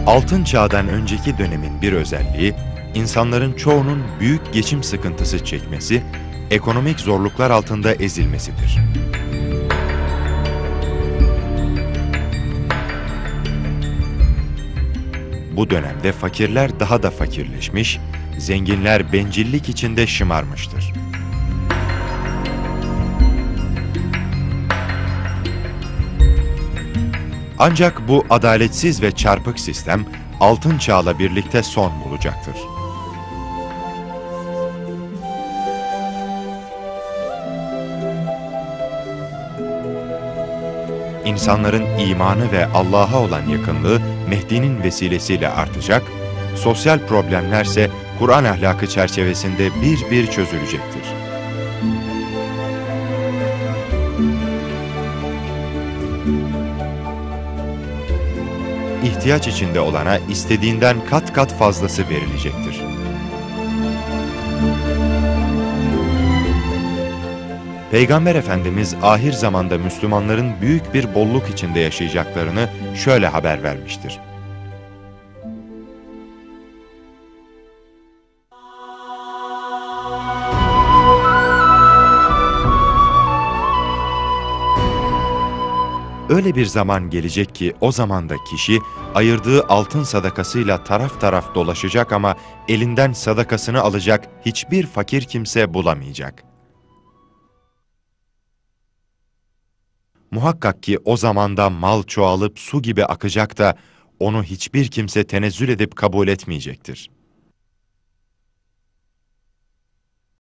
Altın Çağ'dan önceki dönemin bir özelliği, insanların çoğunun büyük geçim sıkıntısı çekmesi, ekonomik zorluklar altında ezilmesidir. Bu dönemde fakirler daha da fakirleşmiş, zenginler bencillik içinde şımarmıştır. Ancak bu adaletsiz ve çarpık sistem Altın Çağ'la birlikte son bulacaktır. İnsanların imanı ve Allah'a olan yakınlığı Mehdi'nin vesilesiyle artacak, sosyal problemlerse Kur'an ahlakı çerçevesinde bir bir çözülecektir. İhtiyaç içinde olana istediğinden kat kat fazlası verilecektir. Peygamber Efendimiz ahir zamanda Müslümanların büyük bir bolluk içinde yaşayacaklarını şöyle haber vermiştir. Öyle bir zaman gelecek ki o zamanda kişi ayırdığı altın sadakasıyla taraf taraf dolaşacak ama elinden sadakasını alacak hiçbir fakir kimse bulamayacak. Muhakkak ki o zamanda mal çoğalıp su gibi akacak da onu hiçbir kimse tenezzül edip kabul etmeyecektir.